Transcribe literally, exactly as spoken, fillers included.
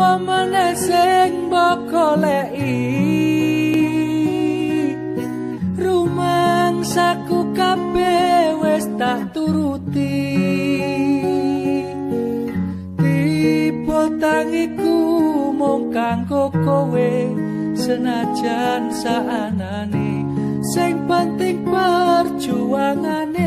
Apa meneh sing mbok goleki rumangsaku kabeh wis tak turuti tiba tangiku mung kanggo kowe senajan saanane sing penting perjuangane